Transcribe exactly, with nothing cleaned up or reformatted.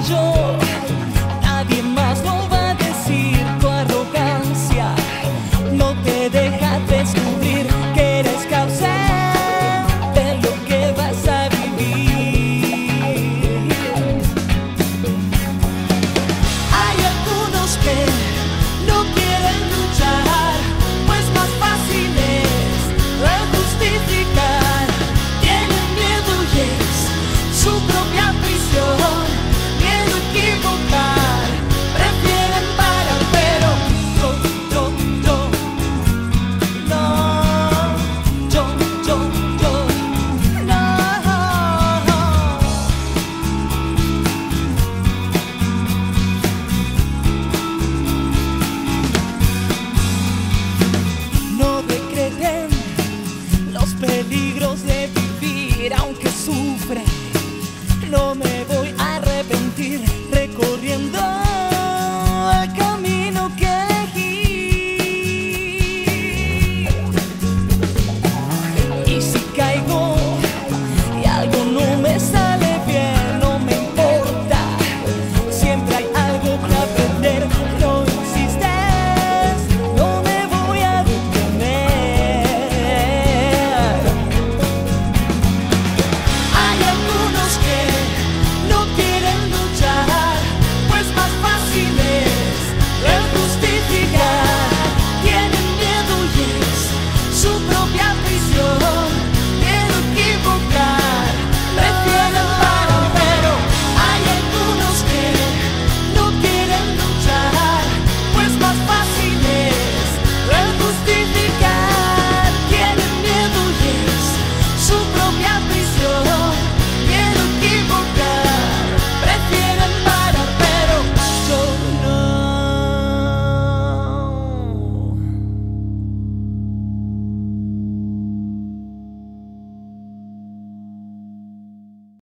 yo. Nadie más lo va a decir. Tu arrogancia no te deja descubrir que eres causa de lo que vas a vivir. Hay algunos que no quieren luchar, pues más fácil es justificar. Tienen miedo y es su propia prisión, miedo a equivocar, prefieren parar, pero yo, yo, yo, no, yo, yo, yo, no. No decreten los peligros de vivir, aunque sufre, no me voy